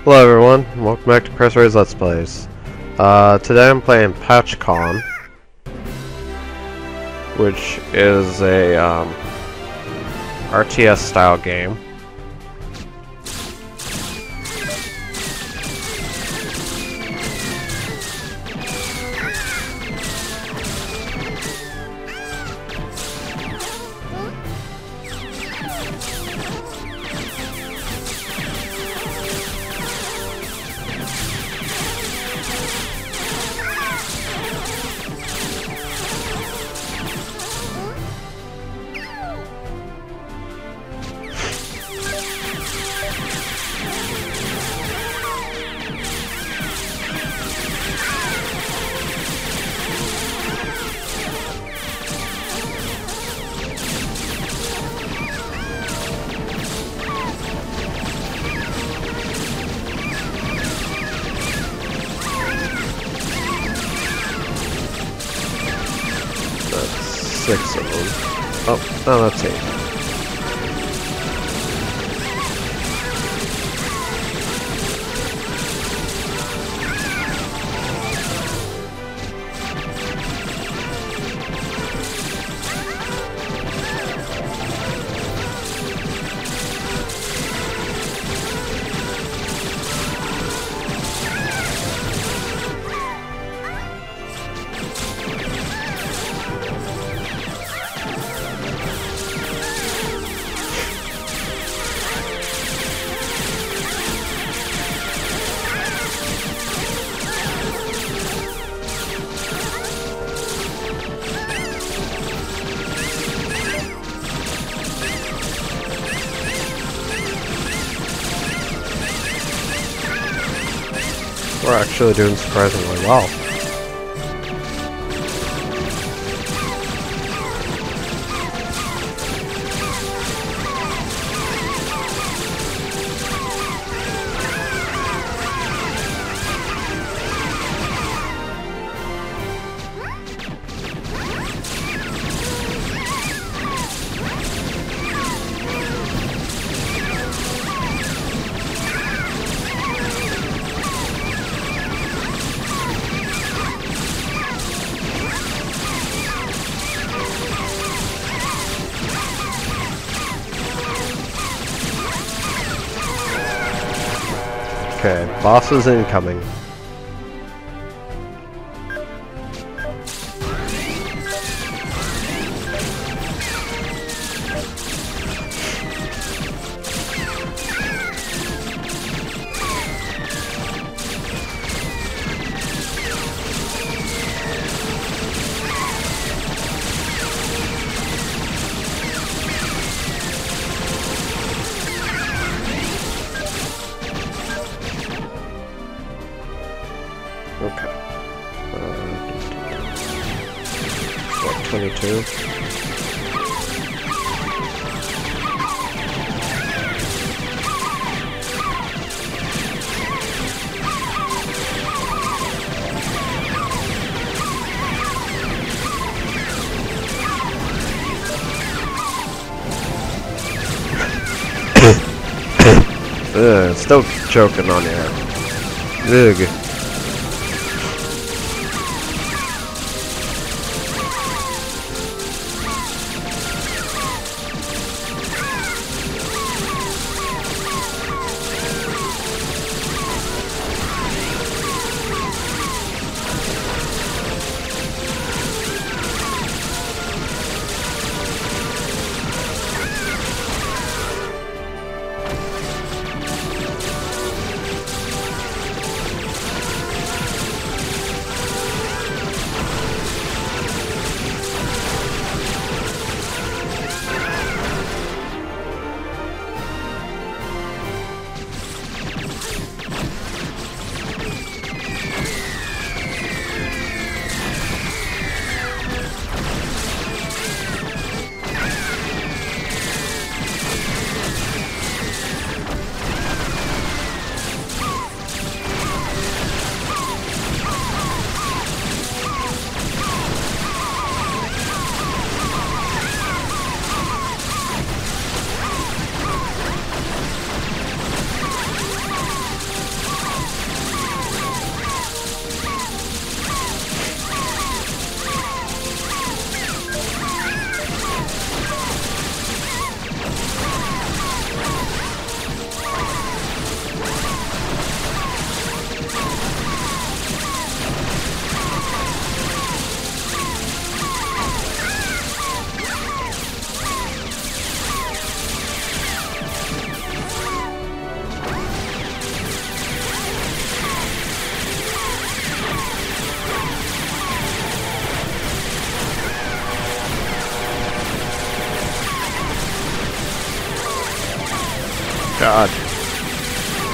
Hello everyone, welcome back to Chris Let's Plays. Today I'm playing PatchCon, which is a RTS style game. That's 6 of them. Oh, no, that's 8. We're actually doing surprisingly well. Okay, bosses incoming. Okay. What, 22? Ugh, still choking on air. Ugh.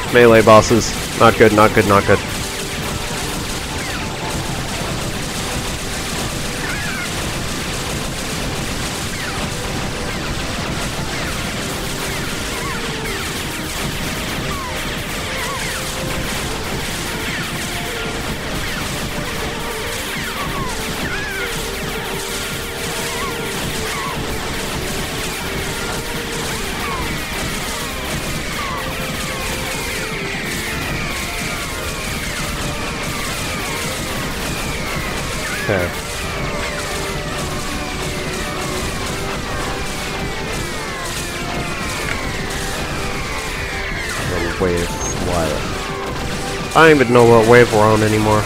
Melee bosses. Not good, not good, not good. Okay. Wave what? I don't even know what wave we're on anymore.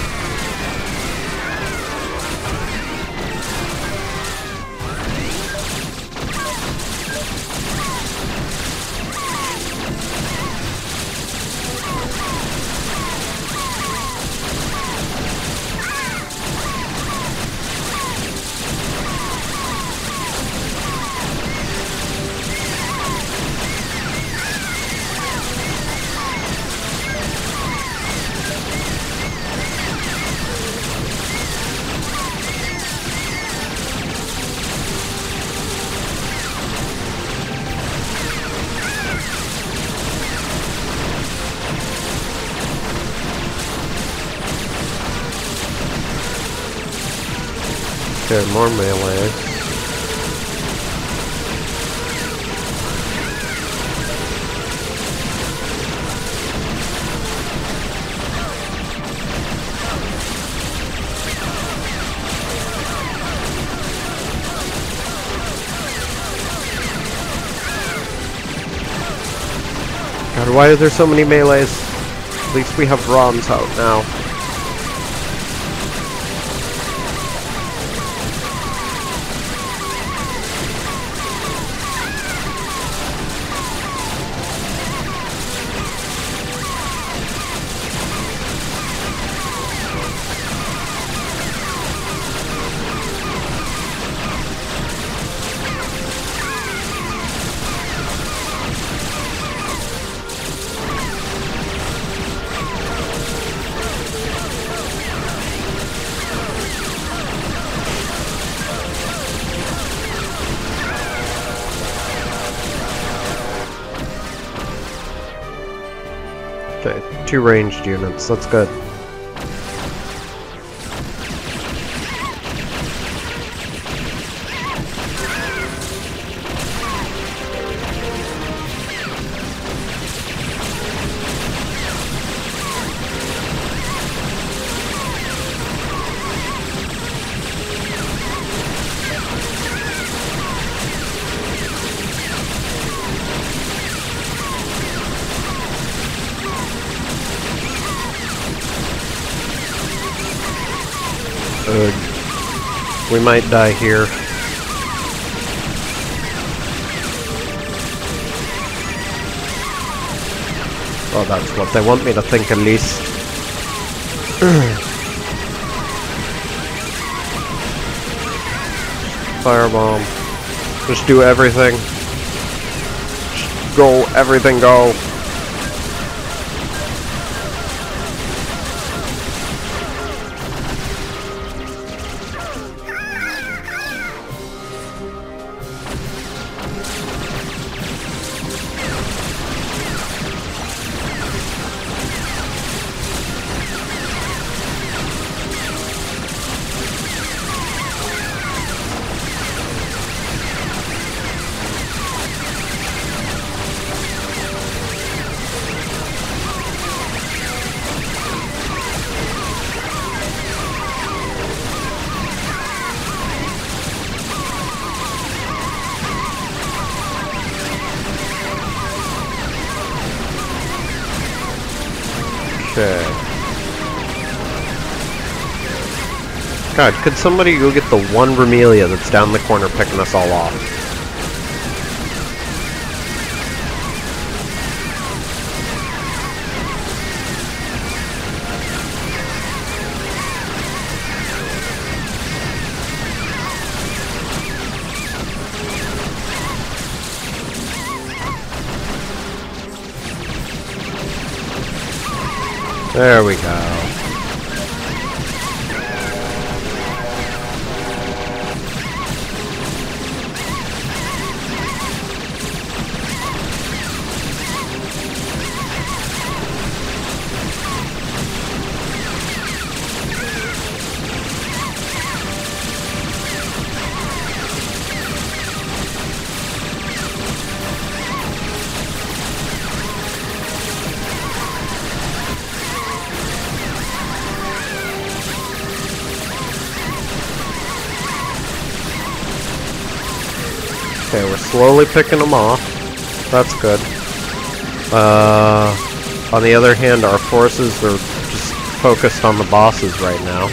Okay, more melee. God, why are there so many melees? At least we have Rons out now. Okay, 2 ranged units, that's good. We might die here. Oh, that's what they want me to think at least. Firebomb. Just do everything. Just go, everything go. Okay. God, could somebody go get the one Remelia that's down the corner picking us all off? There we go. Okay, we're slowly picking them off. That's good. On the other hand, our forces are just focused on the bosses right now.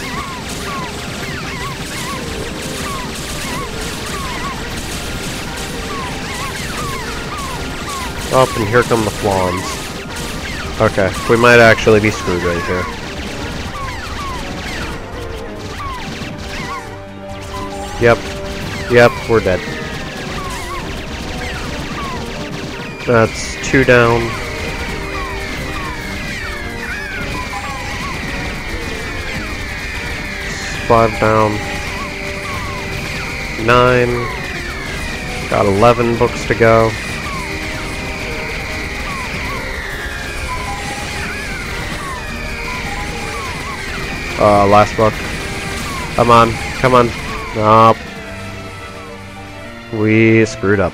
Up, and here come the flawns. Okay, we might actually be screwed right here. Yep, we're dead. That's 2 down. It's 5 down. 9. Got 11 books to go. Last book. Come on. Nope. We screwed up.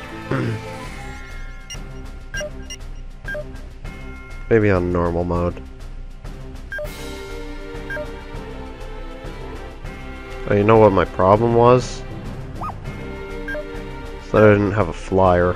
Maybe on normal mode. Oh, you know what my problem was? So I didn't have a flyer.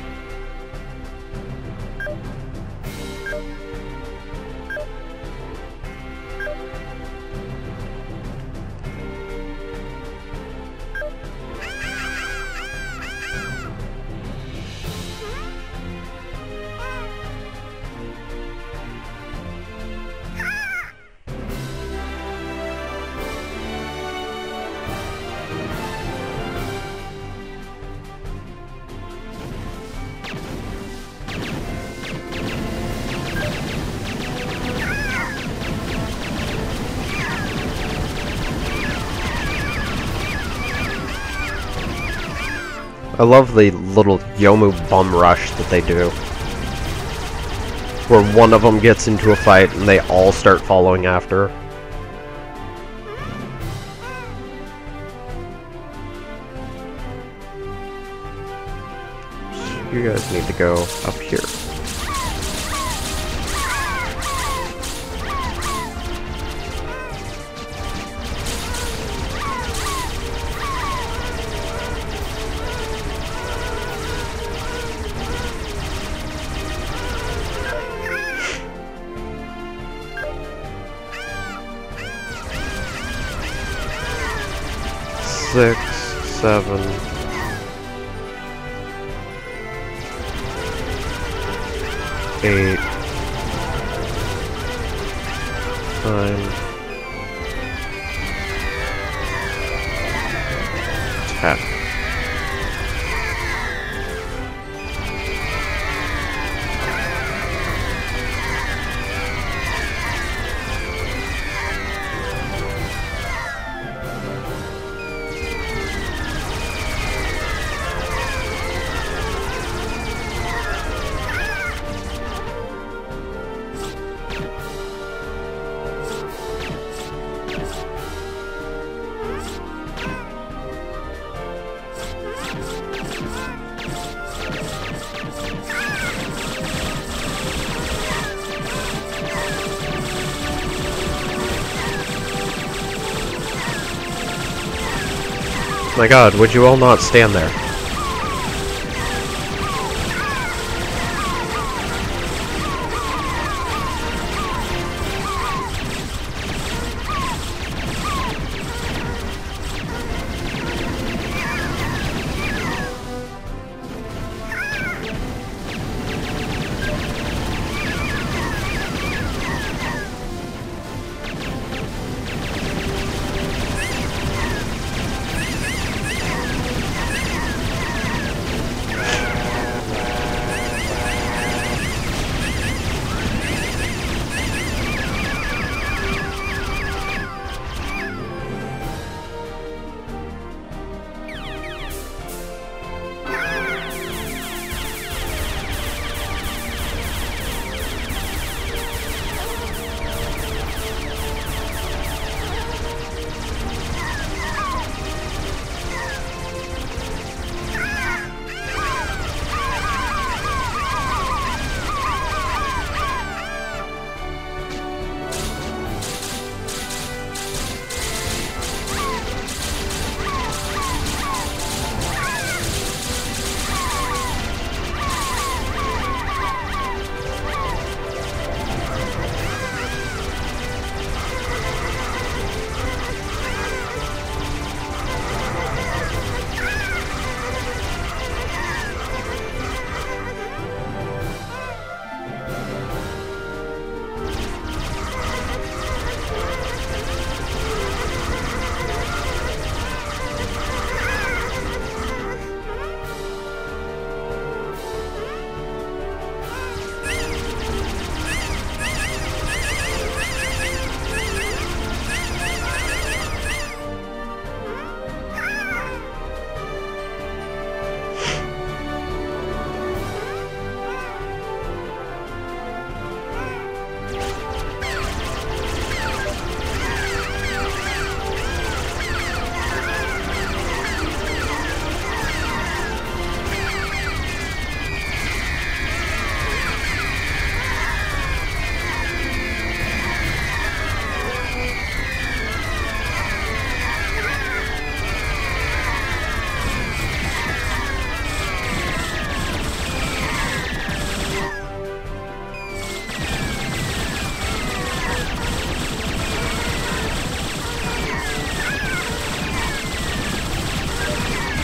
I love the little Youmu bum rush that they do. Where one of them gets into a fight and they all start following after. You guys need to go up here. Six, 7, 8, 9, 10. My god, would you all not stand there?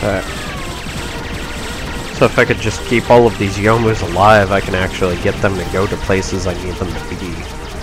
Alright. So if I could just keep all of these Yomus alive, I can actually get them to go to places I need them to be.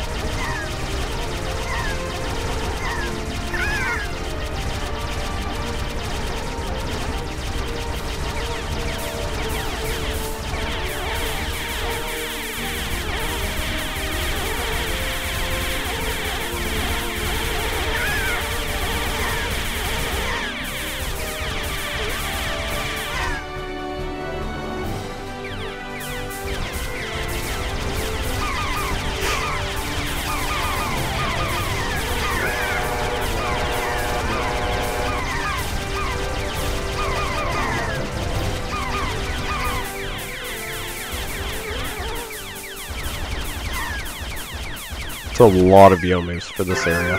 A lot of Yomus for this area.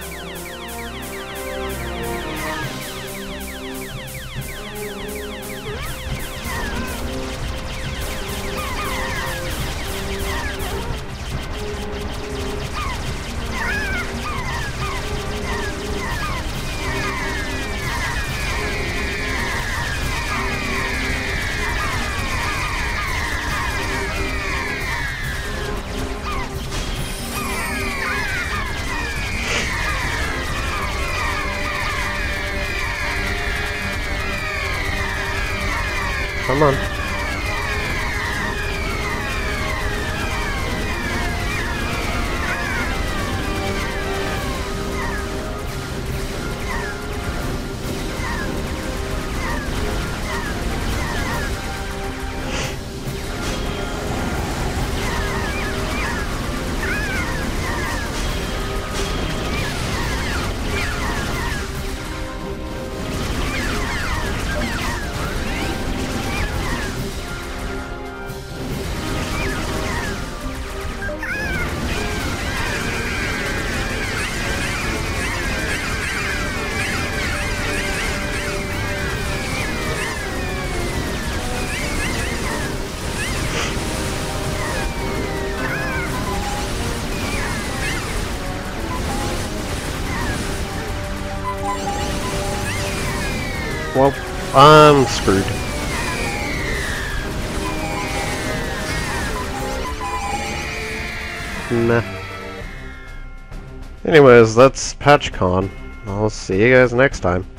Come on. Well, I'm screwed. Nah. Anyways, that's PatchCon. I'll see you guys next time.